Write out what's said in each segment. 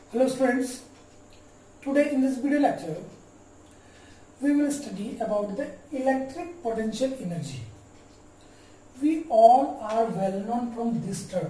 Hello students, today in this video lecture we will study about the electric potential energy. We all are well known from this term.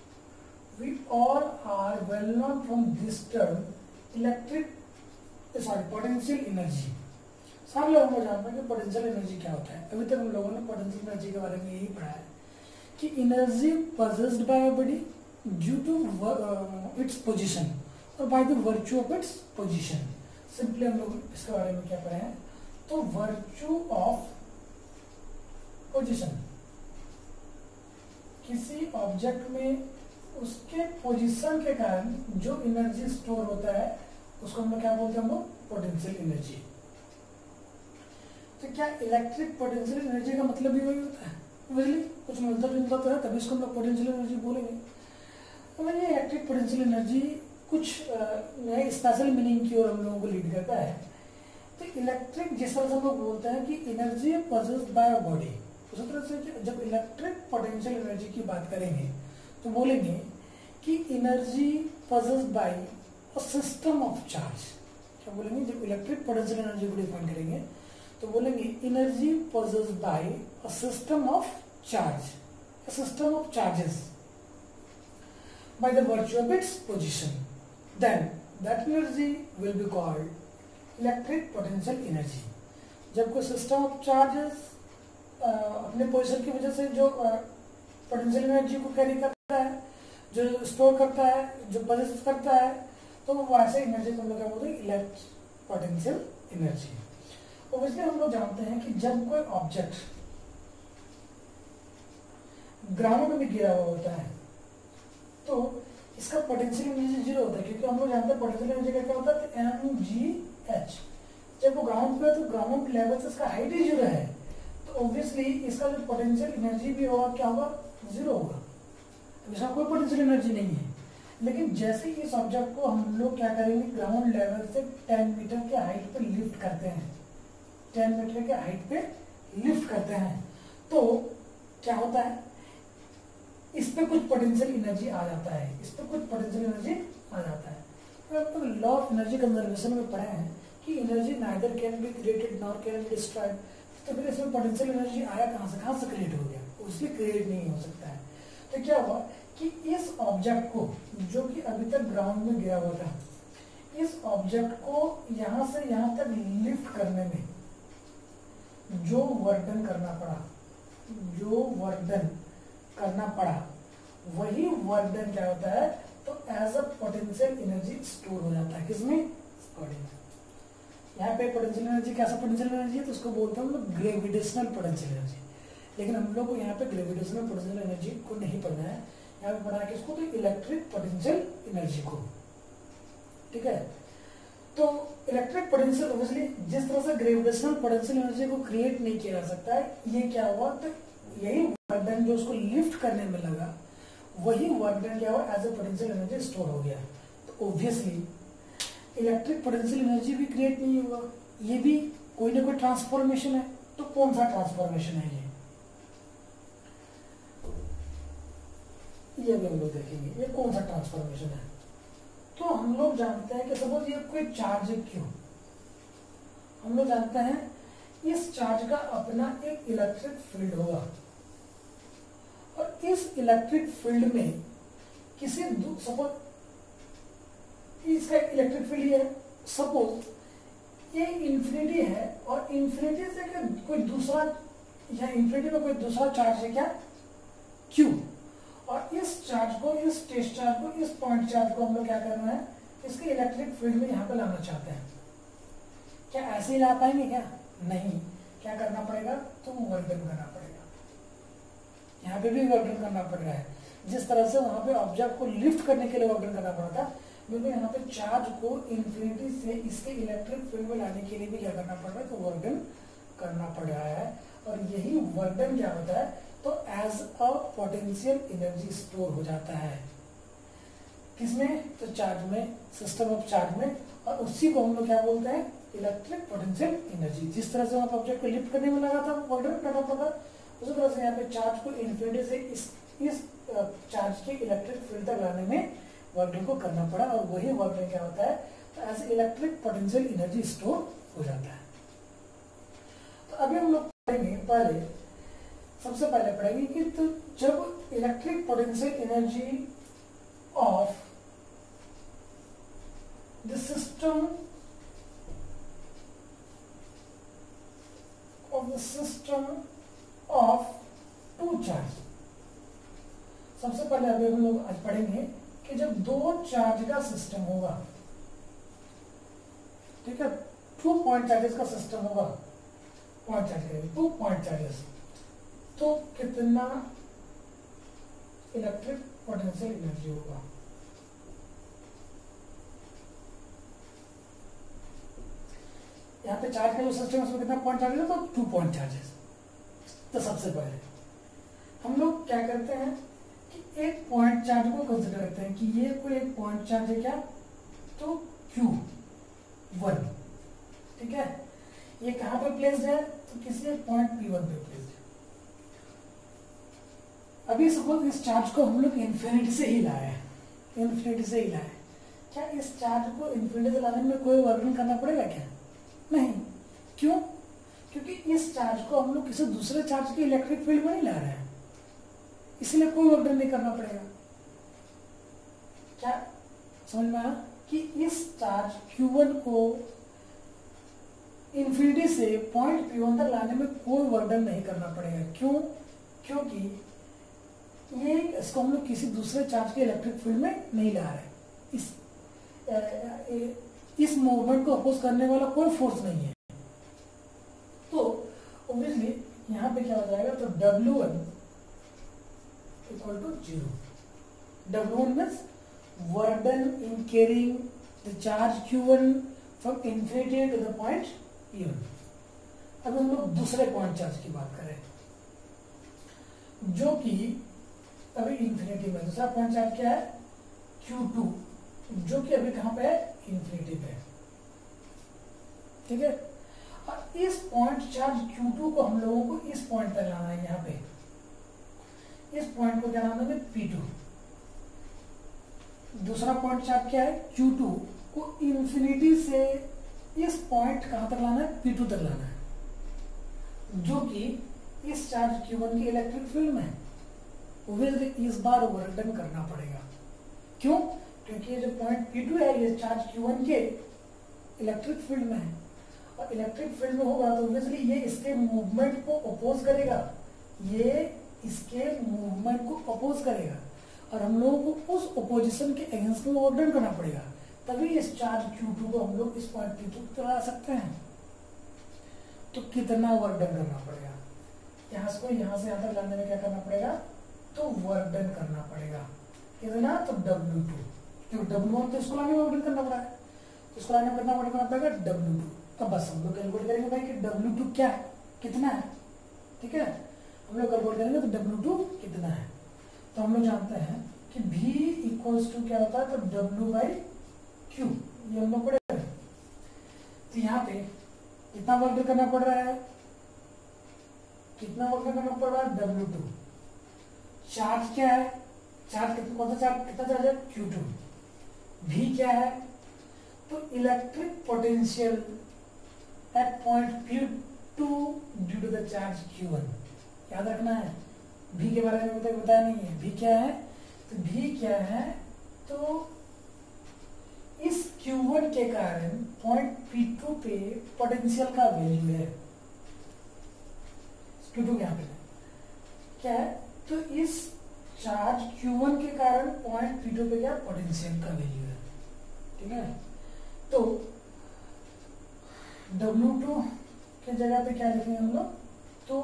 Potential energy. सारे लोगों को जानते हैं कि potential energy क्या होता है। अभी तक हम लोगों ने पोटेंशियल एनर्जी के बारे में यही पढ़ा है कि energy possessed by a body due to its position और by the virtue of its position. Simply हम लोग इसके बारे में क्या पढ़े हैं, तो virtue of position, किसी ऑब्जेक्ट में उसके पोजीशन के कारण जो एनर्जी स्टोर होता है उसको हम लोग क्या बोलते हैं, हम लोग पोटेंशियल एनर्जी। तो क्या इलेक्ट्रिक पोटेंशियल एनर्जी का मतलब भी वही होता है? बिजली कुछ मिलता जुलता तो है, तभी इसको हम लोग पोटेंशियल एनर्जी बोलेंगे। तो ये इलेक्ट्रिक पोटेंशियल एनर्जी कुछ नए स्पेशल मीनिंग की ओर हम लोगों को लीड करता है। तो इलेक्ट्रिक जिस तरह से हम लोग बोलते हैं कि energy possessed by a body, उसी तरह से जब इलेक्ट्रिक पोटेंशियल एनर्जी की बात करेंगे तो बोलेंगे कि energy possessed by a system of charge. क्या बोलेंगे? जब इलेक्ट्रिक पोटेंशियल एनर्जी को डिफाइन करेंगे तो बोलेंगे energy possessed by a system of charge, a system of charges by the virtue of its position, then that energy will be called electric potential energy. जब कोई system of charges अपने position की वजह से जो पोटेंशियल एनर्जी को carry करता है, जो स्टोर करता है, जो पोजेस करता है, तो वैसे एनर्जी को हम लोग क्या बोलते हैं, इलेक्ट्रिक पोटेंशियल एनर्जी। ऑब्वियसली हम लोग जानते हैं कि जब कोई ऑब्जेक्ट ग्राउंड में गिरा हुआ होता है तो इसका पोटेंशियल एनर्जी जीरो होता है, क्योंकि हम लोग जानते हैं पोटेंशियल एनर्जी का क्या होता है, mgh। जब वो ग्राउंड पे है तो ग्राउंड लेवल से इसका हाइट ही जीरो है, तो ऑब्वियसली इसका जो पोटेंशियल एनर्जी भी होगा क्या होगा, जीरो होगा। इसका कोई पोटेंशियल एनर्जी नहीं है। लेकिन जैसे इस ऑब्जेक्ट को हम लोग क्या करेंगे, ग्राउंड लेवल से 10 मीटर के हाइट पे लिफ्ट करते हैं, 10 मीटर के हाइट पे लिफ्ट करते हैं, तो क्या होता है, इस पे कुछ पोटेंशियल एनर्जी आ जाता है, इस पे कुछ पोटेंशियल एनर्जी आ जाता है। तो आप लॉ ऑफ एनर्जी कंजर्वेशन में पढ़े हैं कि energy neither can be created nor can be destroyed. तो फिर इसमें पोटेंशियल एनर्जी आया कहाँ से क्रिएट हो गया, उससे क्रिएट नहीं हो सकता है। तो क्या हुआ कि इस ऑब्जेक्ट को, जो कि अभी तक ग्राउंड में गिरा हुआ था, इस ऑब्जेक्ट को यहां से यहां तक लिफ्ट करने में जो वर्क करना पड़ा, वही वर्क डन क्या होता है, तो as a potential energy store हो जाता है। किसमें? बॉडी में। यहाँ पे पोटेंशियल एनर्जी कैसा पोटेंशियल एनर्जी है, तो उसको बोलते हैं हम लोग ग्रेविटेशनल पोटेंशियल एनर्जी। लेकिन हम लोग को यहाँ पे ग्रेविटेशनल पोटेंशियल एनर्जी को नहीं पढ़ना है, यहाँ पे पढ़ना है किसको, तो इलेक्ट्रिक पोटेंशियल एनर्जी को। ठीक है, तो इलेक्ट्रिक पोटेंशियल ऑब्वियसली जिस तरह से ग्रेविटेशनल पोटेंशियल एनर्जी को क्रिएट नहीं किया जा सकता है, ये क्या हुआ, तो यही वर्क डन जो उसको लिफ्ट करने में लगा, वही वर्क डन क्या हुआ, as a potential energy store हो गया। तो ऑब्वियसली इलेक्ट्रिक पोटेंशियल एनर्जी भी क्रिएट नहीं हुआ, ये भी कोई ना कोई ट्रांसफॉर्मेशन है। तो कौन सा ट्रांसफॉर्मेशन है ये भी हम लोग देखेंगे, ये कौन सा ट्रांसफॉर्मेशन है। तो हम लोग जानते हैं कि सपोज ये कोई चार्ज है, क्यों हम लोग जानते हैं इस चार्ज का अपना एक इलेक्ट्रिक फील्ड होगा, और इस इलेक्ट्रिक फील्ड में किसी सपोज इसका इलेक्ट्रिक फील्ड है, सपोज ये इंफिनिटी है, और इंफिनिटी से कोई दूसरा, या इंफिनिटी में कोई दूसरा चार्ज है क्या, क्यू। और इस चार्ज को, इस टेस्ट चार्ज को, इस पॉइंट चार्ज को हम लोग क्या करना है, इसके इलेक्ट्रिक फील्ड में यहाँ पे लाना चाहते हैं। क्या ऐसे ही ला पाएंगे क्या? नहीं, क्या करना पड़ेगा, तो वर्क डन करना पड़ेगा। यहाँ पे भी वर्क डन करना पड़ रहा है, जिस तरह से वहां पे ऑब्जेक्ट को लिफ्ट करने के लिए वर्क डन करना पड़ा था, क्योंकि यहाँ पे चार्ज को इंफिनिटी से इसके इलेक्ट्रिक फील्ड में लाने के लिए भी क्या करना पड़ रहा है, तो वर्क डन करना पड़ रहा है। और यही वर्क डन क्या होता है, तो as a potential energy store हो जाता है। किसमें? तो चार्ज में, सिस्टम ऑफ चार्ज में, और उसी को हम लोग क्या बोलते हैं, इलेक्ट्रिक पोटेंशियल एनर्जी। जिस तरह से वहां पर ऑब्जेक्ट को लिफ्ट करने में लगा था, वर्क डन करना पड़ा, उसी तरह से यहाँ पे चार्ज को इंफिनिटी से इस चार्ज के इलेक्ट्रिक फील्ड तक लाने में वर्क डन को करना पड़ा और वही वर्क डन क्या होता है, तो as electric potential energy store हो जाता है। तो अभी हम लोग पढ़ेंगे, पहले सबसे पहले पढ़ेंगे कि तो जब electric potential energy of the system of two charge, सबसे पहले अभी हम लोग आज पढ़ेंगे कि जब दो चार्ज का सिस्टम होगा, ठीक है, 2 पॉइंट चार्जेस का सिस्टम होगा, पॉइंट चार्ज 2 पॉइंट चार्जेस, तो कितना इलेक्ट्रिक पोटेंशियल एनर्जी होगा। यहाँ पे चार्ज का जो सिस्टम है उसमें कितना पॉइंट चार्जेस है, तो 2 पॉइंट चार्जेस। तो सबसे पहले हम लोग क्या करते हैं कि एक पॉइंट चार्ज को कंसिडर करते हैं कि ये कोई एक पॉइंट चार्ज है क्या, तो Q1, ठीक है, ये कहां पे प्लेस्ड है, तो किसी एक पॉइंट P1 पे प्लेस्ड है। अभी सपोज इस चार्ज को हम लोग इन्फिनिटी से ही लाए, इन्फिनिटी से ही लाए, क्या इस चार्ज को इन्फिनिटी से लाने में कोई वर्क करना पड़ेगा क्या, नहीं, क्यों, क्योंकि इस चार्ज को हम लोग किसी दूसरे चार्ज के इलेक्ट्रिक फील्ड में नहीं ला रहे हैं, इसलिए कोई वर्क नहीं करना पड़ेगा। क्या समझ में आया कि इस चार्ज Q1 को इन्फिनिटी से पॉइंट P1 तक लाने में कोई वर्क नहीं करना पड़ेगा, क्यों, क्योंकि ये इसको हम लोग किसी दूसरे चार्ज के इलेक्ट्रिक फील्ड में नहीं ला रहे, इस मूवमेंट को अपोज करने वाला कोई फोर्स नहीं है। तो ऑब्वियसली यहां पे क्या हो जाएगा, तो W1 equal to 0। W1 means work done in carrying the charge Q1 from infinity to the point P1। अब हम लोग दूसरे पॉइंट चार्ज की बात करें, जो कि अभी इन्फिनिटी में, दूसरा पॉइंट चार्ज क्या है, Q2, जो कि अभी कहां पे है, इन्फिनिटी पे, ठीक है। और इस पॉइंट चार्ज Q2 को हम लोगों को इस पॉइंट पर लाना है, यहाँ पे इस पॉइंट को क्या नाम है, P2। दूसरा पॉइंट चार्ज क्या है, Q2 को इन्फिनिटी से इस पॉइंट कहां तक लाना है, P2 तक लाना है, जो कि इस चार्ज Q1 की इलेक्ट्रिक फील्ड में है। इस बार वर्क डन करना पड़ेगा, क्यों, क्योंकि ये जो पॉइंट P2 है ये चार्ज Q1 के इलेक्ट्रिक फील्ड में है, और इलेक्ट्रिक फील्ड में होगा तो ऑब्वियसली ये इसके मूवमेंट को अपोज करेगा, ये इसके मूवमेंट को अपोज करेगा, और हम लोगों को उस अपोजिशन के अगेंस्ट में वर्क डन करना पड़ेगा, तभी इस चार्ज Q2 को हम लोग इस पॉइंट P2 तक ला सकते हैं। तो कितना वर्क डन करना पड़ेगा, यहाँ से यहाँ तक लाने में क्या करना पड़ेगा, तो वर्क डन करना पड़ेगा, कितना, तो W2, क्यों W1 तो इसको लाने में वर्क डन करना पड़ा है, तो इसको लाने में कितना वर्क करना पड़ेगा, W2। तो बस हम लोग कैलकुलेट करेंगे भाई कि W2 क्या है, कितना है, ठीक है, हम लोग कैलकुलेट करेंगे तो W2 कितना है। तो हम लोग जानते हैं कि V इक्वल्स टू क्या होता है, तो W बाई Q, ये हम लोग पढ़े। तो यहाँ पे कितना वर्क करना पड़ रहा है, कितना वर्क करना पड़ रहा है, W2। चार्ज क्या है, चार्ज कौन सा चार्ज, कितना चार्ज है, Q2। V क्या है, तो electric potential at point P2 due to the charge Q1, याद रखना है। V के बारे में बताया नहीं है, V क्या है, तो V क्या है, तो इस Q1 के कारण पॉइंट P2 पे पोटेंशियल का वैल्यू है, Q2 यहाँ पे क्या है, तो इस चार्ज Q1 के कारण पॉइंट P2 पे क्या पोटेंशियल का वैल्यू है, ठीक है। तो W2 के जगह पे क्या लिखेंगे हम लोग, तो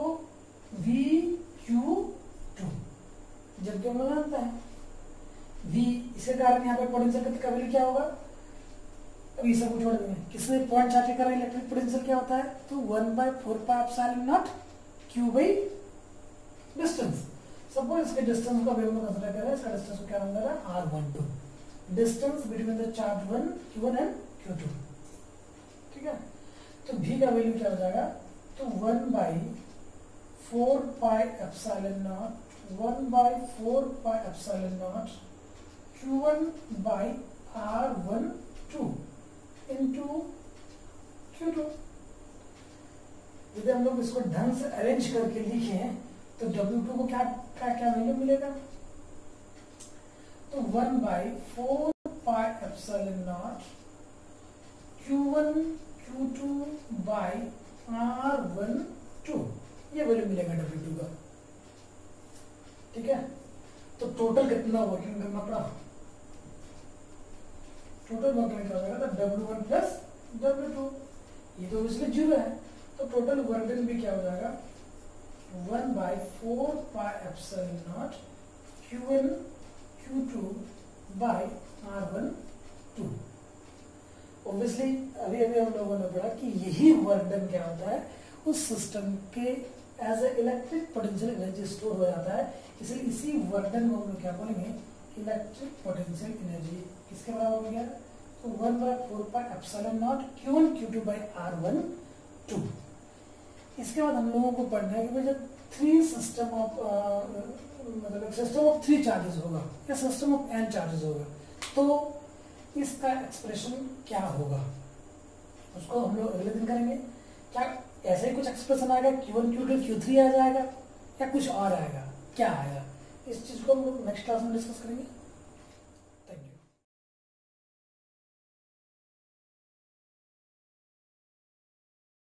VQ2, जबकि हम लोग जानते हैं V, इसके कारण यहाँ पे पोटेंशियल का वैल्यू क्या होगा, अभी सब कुछ छोड़ देंगे, किसी पॉइंट चार्ज के कारण इलेक्ट्रिक पोटेंशियल क्या होता है, तो 1/4πε0 Q बाई डिस्टेंस। सपोज इसके डिस्टेंस को अभी हम लोग कंसीडर कर रहे हैं, इसका डिस्टेंस को क्या होगा, R12, distance between the charge Q1 and Q2, ठीक है। तो V का वैल्यू क्या हो जाएगा, तो 1/4πε0 1/4πε0 Q1 by R1 2 into Q2। यदि हम लोग इसको ढंग से अरेंज करके लिखें तो W2 को क्या क्या वैल्यू मिलेगा? तो 1 by 4 pi epsilon naught Q1 Q2 by R1 2, ये वैल्यू मिलेगा W2 का। ठीक है, तो टोटल कितना वर्किंग करना पड़ा? टोटल वर्किंग क्या हो जाएगा? तो W1 प्लस W2, ये तो इसलिए 0 है, तो टोटल वर्क डन भी क्या हो जाएगा? 1 by 4 pi epsilon naught Q1 Q2 by R1 2। Obviously अभी हम लोगों ने पढ़ा कि यही वर्क डन क्या होता है, उस सिस्टम के as a electric potential energy store हो जाता है। इसलिए इसी वर्क डन को हम लोग क्या बोलेंगे? Electric potential energy. किसके बराबर हो गया? तो 1 by 4 pi epsilon naught Q1 Q2 by R1 2। इसके बाद हम लोगों को पढ़ना है कि भाई जब थ्री सिस्टम ऑफ मतलब सिस्टम ऑफ 3 चार्जेस होगा या सिस्टम ऑफ n चार्जेस होगा, तो इसका एक्सप्रेशन क्या होगा, उसको हम लोग अगले दिन करेंगे। क्या ऐसे ही कुछ एक्सप्रेशन आएगा? Q1 Q2 Q3 आ जाएगा या कुछ और आएगा? क्या आएगा? इस चीज को हम लोग नेक्स्ट क्लास में डिस्कस करेंगे।